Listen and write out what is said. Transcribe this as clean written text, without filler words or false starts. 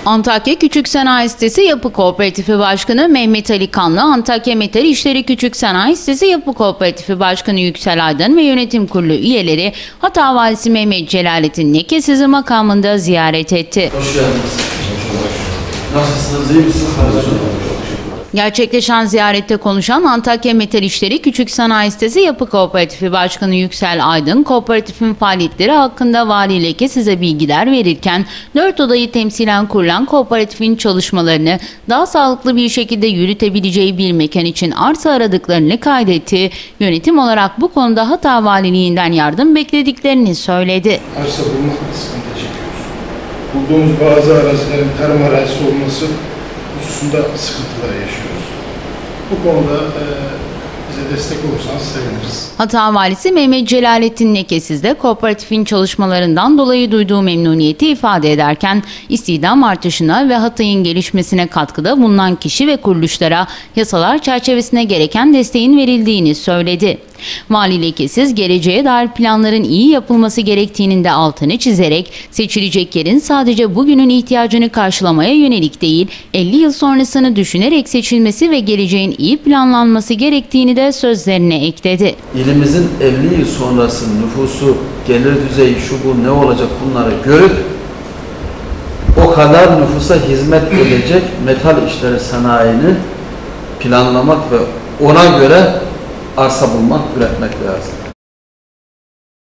Antakya Küçük Sanayi Sitesi Yapı Kooperatifi Başkanı Mehmet Ali Kanlı, Antakya Metal İşleri Küçük Sanayi Sitesi Yapı Kooperatifi Başkanı Yüksel Aydın ve yönetim kurulu üyeleri Hatay Valisi Mehmet Celalettin Lekesizi makamında ziyaret etti. Hoş geldiniz. Nasılsınız? İyi misiniz? Gerçekleşen ziyarette konuşan Antakya Metal İşleri Küçük Sanayi Sitesi Yapı Kooperatifi Başkanı Yüksel Aydın, kooperatifin faaliyetleri hakkında Vali Lekesize bilgiler verirken 4 odayı temsilen kurulan kooperatifin çalışmalarını daha sağlıklı bir şekilde yürütebileceği bir mekan için arsa aradıklarını kaydetti. Yönetim olarak bu konuda Hatay Valiliğinden yardım beklediklerini söyledi. Arsa bulmakta sıkıntı çekiyoruz. Bulduğumuz bazı arazilerin tarım arazisi olması hususunda sıkıntılar yaşıyoruz. Bu konuda bize destek olursanız seviniriz. Hatay Valisi Mehmet Celalettin Lekesiz de kooperatifin çalışmalarından dolayı duyduğu memnuniyeti ifade ederken istihdam artışına ve Hatay'ın gelişmesine katkıda bulunan kişi ve kuruluşlara yasalar çerçevesinde gereken desteğin verildiğini söyledi. Vali Lekesiz, geleceğe dair planların iyi yapılması gerektiğinin de altını çizerek seçilecek yerin sadece bugünün ihtiyacını karşılamaya yönelik değil, 50 yıl sonrasını düşünerek seçilmesi ve geleceğin iyi planlanması gerektiğini de sözlerine ekledi. İlimizin 50 yıl sonrası nüfusu, gelir düzeyi, şu bu ne olacak bunları görüp o kadar nüfusa hizmet edecek metal işleri sanayini planlamak ve ona göre arsa bulmak, üretmek lazım.